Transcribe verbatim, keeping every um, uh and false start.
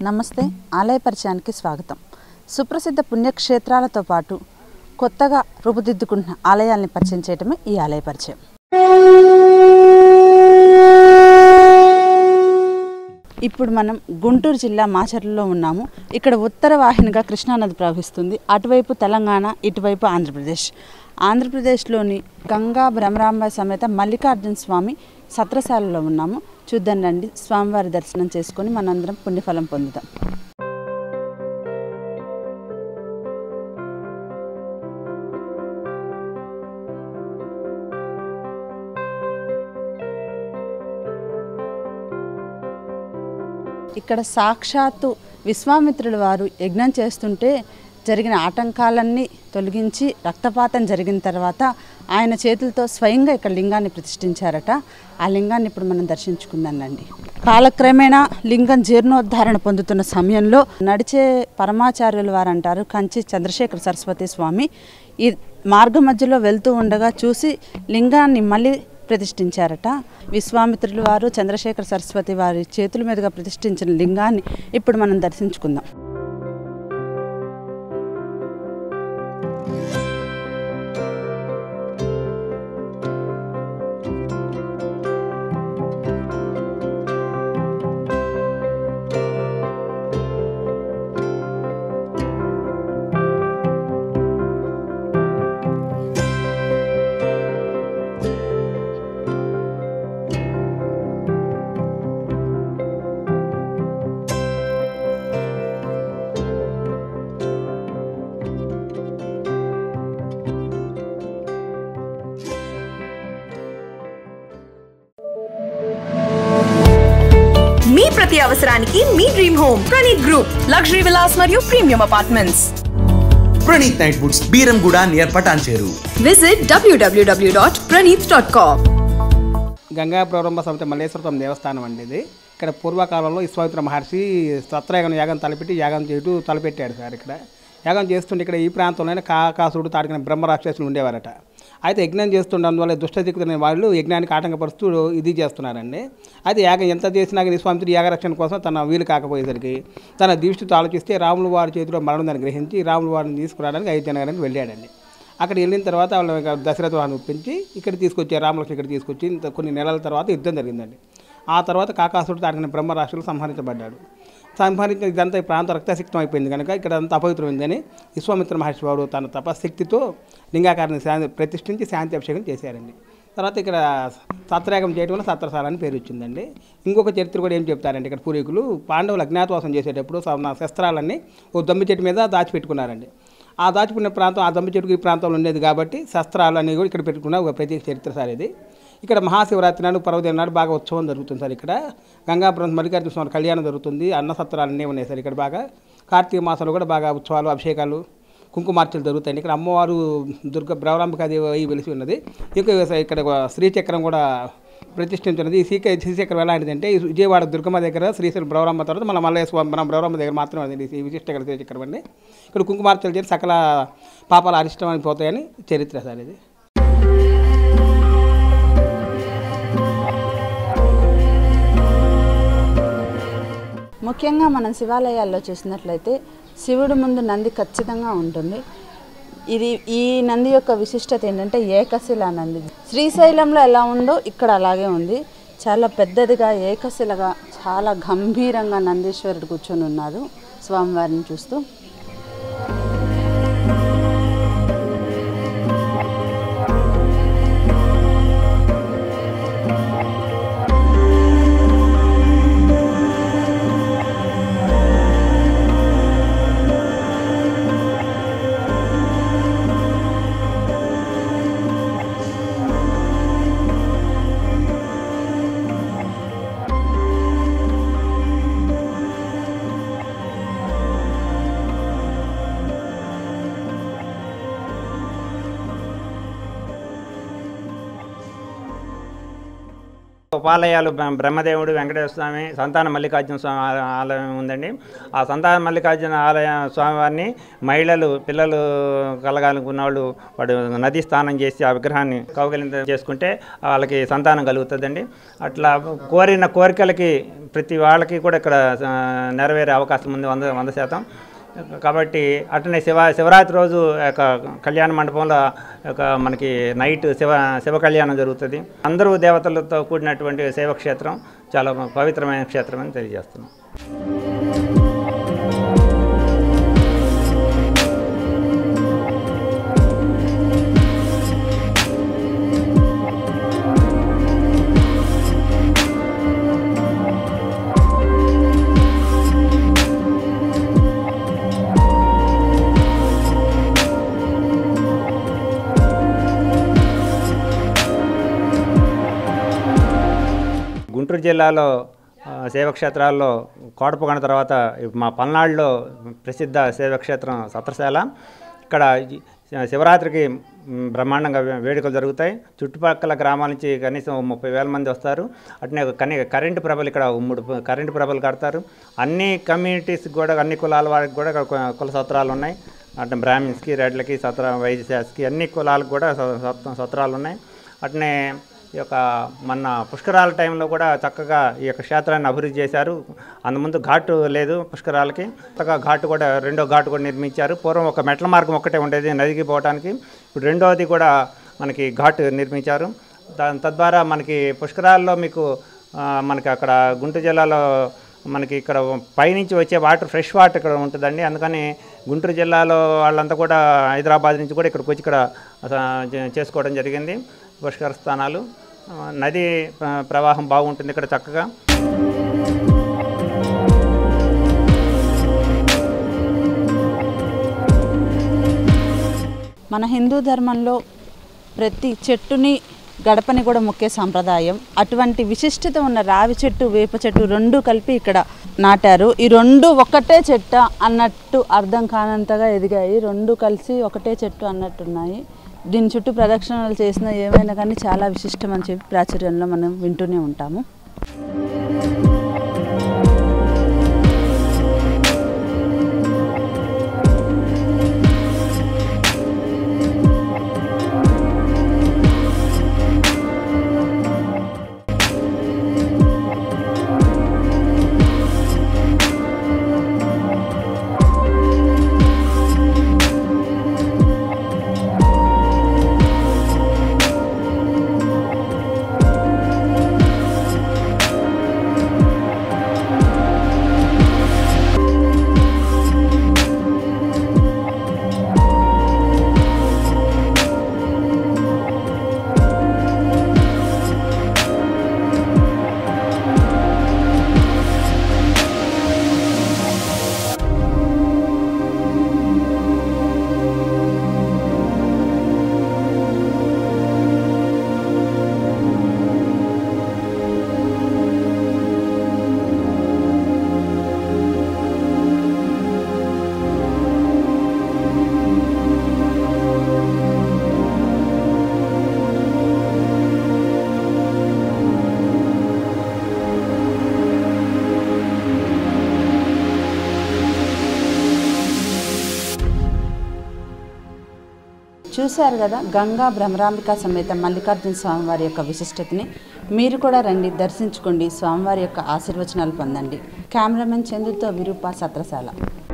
నమస్తే ఆలయ పరిచయానికి స్వాగతం. సుప్రసిద్ధ పుణ్యక్షేత్రాలతో పాటు కొత్తగా రూపుదిద్దుకుంటున్న ఆలయాల్ని పరిచయం చేయడమే ఈ ఆలయ పరిచయం. ఇప్పుడు మనం గుంటూరు జిల్లా మాచర్లలో ఉన్నాము. ఇక్కడ ఉత్తర వాహినిగా కృష్ణానది ప్రవహిస్తుంది. అటువైపు తెలంగాణ, ఇటువైపు ఆంధ్రప్రదేశ్. ఆంధ్రప్రదేశ్లోని గంగా భ్రమరాంబ సమేత మల్లికార్జున స్వామి సత్రశాలలో ఉన్నాము. చూద్దాం రండి, స్వామివారి దర్శనం చేసుకొని మనందరం పుణ్యఫలం పొందుదాం. ఇక్కడ సాక్షాత్తు విశ్వామిత్రుల వారు యజ్ఞం చేస్తుంటే జరిగిన ఆటంకాలన్నీ తొలగించి రక్తపాతం జరిగిన తర్వాత ఆయన చేతులతో స్వయంగా ఇక్కడ లింగాన్ని ప్రతిష్ఠించారట. ఆ లింగాన్ని ఇప్పుడు మనం దర్శించుకుందామండి. కాలక్రమేణా లింగం జీర్ణోద్ధారణ పొందుతున్న సమయంలో నడిచే పరమాచార్యుల వారు అంటారు కంచి చంద్రశేఖర సరస్వతి స్వామి ఈ మార్గ మధ్యలో వెళ్తూ ఉండగా చూసి లింగాన్ని మళ్ళీ ప్రతిష్ఠించారట. విశ్వామిత్రుల వారు చంద్రశేఖర సరస్వతి వారి చేతుల మీదుగా ప్రతిష్ఠించిన లింగాన్ని ఇప్పుడు మనం దర్శించుకుందాం. మీ ప్రతి అవసరానికి మీ dream home Praneeth group luxury villas మరియు ప్రీమియం అపార్ట్మెంట్స్. ప్రణీత్ నైట్ బుట్స్ Beeramguda near Patancheru. Visit W W W dot Praneeth dot com. Ganga ప్రారంభ సమేత మల్లేశ్వరం దేవస్థానం అండి ఇది. ఇక్కడ పూర్వకాలంలో విశ్వామిత్ర మహర్షి సత్రయాగం యాగం తలపెట్టి యాగం చేయటూ తలపెట్టాడు సార్. ఇక్కడ యాగం చేస్తుంటే ఇక్కడ ఈ ప్రాంతంలోనే కాకాసుడు తాడికిన బ్రహ్మరాక్షసులు ఉండేవారట. అయితే యజ్ఞం చేస్తుండడం దుష్టదిక్కుతున్న వాళ్ళు యజ్ఞానికి ఆటంకపరుస్తూ ఇది చేస్తున్నారండి. అయితే యాగం ఎంత చేసినా విశ్వామిత్రుడు యాగరక్షణ కోసం తన వీలు కాకపోయేసరికి తన దృష్టితో ఆలోచిస్తే రాములు వారి చేతిలో మరణం గ్రహించి రాములు వారిని తీసుకురావడానికి అయోధ్య నగరానికి వెళ్ళాడండి. అక్కడ వెళ్ళిన తర్వాత వాళ్ళ దశరథ వారిని ఒప్పించి ఇక్కడ తీసుకొచ్చారు. రామలక్ష్మణ్ ఇక్కడ తీసుకొచ్చి కొన్ని నెలల తర్వాత యుద్ధం జరిగిందండి. ఆ తర్వాత కాకాసుడు తాడికిన బ్రహ్మరాక్షసులు సంహరించబడ్డాడు. సంహరించిన ఇదంతా ఈ ప్రాంతం రక్తశక్తం అయిపోయింది కనుక ఇక్కడ అంతా అపవిత్రమైందని విశ్వామిత్ర మహర్షి వారు తన తపశక్తితో లింగాకారాన్ని శాంతి ప్రతిష్ఠించి శాంతి అభిషేకం చేశారండి. తర్వాత ఇక్కడ సత్రయాగం చేయడం వల్ల సత్రశాల అని పేరు వచ్చిందండి. ఇంకొక చరిత్ర కూడా ఏం చెప్తారంటే ఇక్కడ పూర్వీకులు పాండవులు అజ్ఞాతవాసం చేసేటప్పుడు నా శస్త్రాలన్నీ ఓ దమ్మి చెట్టు మీద దాచిపెట్టుకున్నారండి. ఆ దాచిపెట్టిన ప్రాంతం ఆ దమ్మి చెట్టుకు ఈ ప్రాంతంలో ఉండేది కాబట్టి శస్త్రాలు అనేవి కూడా ఇక్కడ పెట్టుకున్న ఒక ప్రత్యేక చరిత్ర సార్ ఇది. ఇక్కడ మహాశివరాత్రి నాడు పర్వదిన నాడు బాగా ఉత్సవం జరుగుతుంది సార్. ఇక్కడ గంగాపురం మల్లికార్జున స్వామి కళ్యాణం జరుగుతుంది. అన్న సత్రాలు అన్నీ ఉన్నాయి సార్. ఇక్కడ బాగా కార్తీక మాసంలో కూడా బాగా ఉత్సవాలు అభిషేకాలు కుంకుమార్చలు జరుగుతాయి. ఇక్కడ అమ్మవారు దుర్గ బ్రవరాంబికాదేవి వెలిసి ఉన్నది. ఇంకా ఇక్కడ శ్రీచక్రం కూడా ప్రతిష్ఠించినది. ఈ శ్రీక శ్రీచక్రం ఎలాంటిదంటే విజయవాడ దుర్గమ్మ దగ్గర శ్రీశైలం బ్రవరాంబ తర్వాత మన మల్లయ్య మన బ్రవరాంబ దగ్గర మాత్రమే అది ఈ విశిష్ట శ్రీచక్రం అండి. ఇక్కడ కుంకుమార్చలు చేసి సకల పాపాలు అరిష్టమని పోతాయని చరిత్ర సార్ ఇది. ముఖ్యంగా మనం శివాలయాల్లో చూసినట్లయితే శివుడు ముందు నంది ఖచ్చితంగా ఉంటుంది. ఇది ఈ నంది యొక్క విశిష్టత ఏంటంటే ఏకశిలా నంది. శ్రీశైలంలో ఎలా ఉందో ఇక్కడ అలాగే ఉంది. చాలా పెద్దదిగా ఏకశిలగా చాలా గంభీరంగా నందీశ్వరుడు కూర్చొని ఉన్నారు స్వామివారిని చూస్తూ. ఉపాలయాలు బ్రహ్మదేవుడు, వెంకటేశ్వర స్వామి, సంతాన మల్లికార్జున స్వామి ఆలయం ఉందండి. ఆ సంతాన మల్లికార్జున ఆలయ స్వామివారిని మహిళలు పిల్లలు కలగాలనుకున్న వాళ్ళు వాడు నది స్నానం చేసి ఆ విగ్రహాన్ని కౌగిలింత చేసుకుంటే వాళ్ళకి సంతానం కలుగుతుందండి. అట్లా కోరిన కోరికలకి ప్రతి వాళ్ళకి కూడా ఇక్కడ నెరవేరే అవకాశం ఉంది వంద వంద శాతం. కాబట్టి అట్లనే శివ శివరాత్రి రోజు యొక్క కళ్యాణ మండపంలో ఒక మనకి నైట్ శివ శివ కళ్యాణం జరుగుతుంది. అందరూ దేవతలతో కూడినటువంటి శైవక్షేత్రం చాలా పవిత్రమైన క్షేత్రం అని తెలియజేస్తున్నాం. గుంటూరు జిల్లాలో శైవక్షేత్రాల్లో కోటపకొండ తర్వాత మా పల్నాడులో ప్రసిద్ధ శైవక్షేత్రం సత్రశాల. ఇక్కడ శివరాత్రికి బ్రహ్మాండంగా వేడుకలు జరుగుతాయి. చుట్టుపక్కల గ్రామాల నుంచి కనీసం ముప్పై వేల మంది వస్తారు. అట్నే కనీ కరెంటు ప్రభలు ఇక్కడ మూడు కరెంటు ప్రభలు కడతారు. అన్ని కమ్యూనిటీస్కి కూడా అన్ని కులాల వారికి కూడా కుల సత్రాలు ఉన్నాయి. అంటే బ్రాహ్మిన్స్కి, రెడ్లకి, సత్ర వైశ్యాస్కి అన్ని కులాలకు కూడా సత్రాలు ఉన్నాయి. అట్నే ఈ యొక్క మన పుష్కరాల టైంలో కూడా చక్కగా ఈ యొక్క క్షేత్రాన్ని అభివృద్ధి చేశారు. అంతకుముందు ఘాటు లేదు పుష్కరాలకి, చక్కగా ఘాటు కూడా రెండో ఘాటు కూడా నిర్మించారు. పూర్వం ఒక మెట్ల మార్గం ఒక్కటే ఉండేది నదికి పోవడానికి, ఇప్పుడు రెండవది కూడా మనకి ఘాటు నిర్మించారు. దాని తద్వారా మనకి పుష్కరాల్లో మీకు మనకి అక్కడ గుంటూరు జిల్లాలో మనకి ఇక్కడ పైనుంచి వచ్చే వాటర్ ఫ్రెష్ వాటర్ ఇక్కడ ఉంటుందండి. అందుకని గుంటూరు జిల్లాలో వాళ్ళంతా కూడా హైదరాబాద్ నుంచి కూడా ఇక్కడికి వచ్చి ఇక్కడ చేసుకోవడం జరిగింది పుష్కర స్థానాలు. నది ప్రవాహం బాగుంటుంది ఇక్కడ చక్కగా. మన హిందూ ధర్మంలో ప్రతి చెట్టుని గడపని కూడా మొక్కే సాంప్రదాయం. అటువంటి విశిష్టత ఉన్న రావి చెట్టు, వేప చెట్టు రెండు కలిపి ఇక్కడ నాటారు. ఈ రెండు ఒకటే చెట్టు అన్నట్టు అర్థం కానంతగా ఎదిగాయి. రెండు కలిసి ఒకటే చెట్టు అన్నట్టున్నాయి. దీని చుట్టూ ప్రదక్షిణలు చేసిన ఏమైనా కానీ చాలా విశిష్టం అని చెప్పి ప్రాచుర్యంలో మనం వింటూనే ఉంటాము. చూశారు కదా గంగా భ్రమరాంబిక సమేత మల్లికార్జున స్వామివారి యొక్క విశిష్టతని. మీరు కూడా రండి, దర్శించుకోండి, స్వామివారి యొక్క ఆశీర్వచనాలు పొందండి. కెమెరామెన్ చంద్రుతో విరూప, సత్రశాల.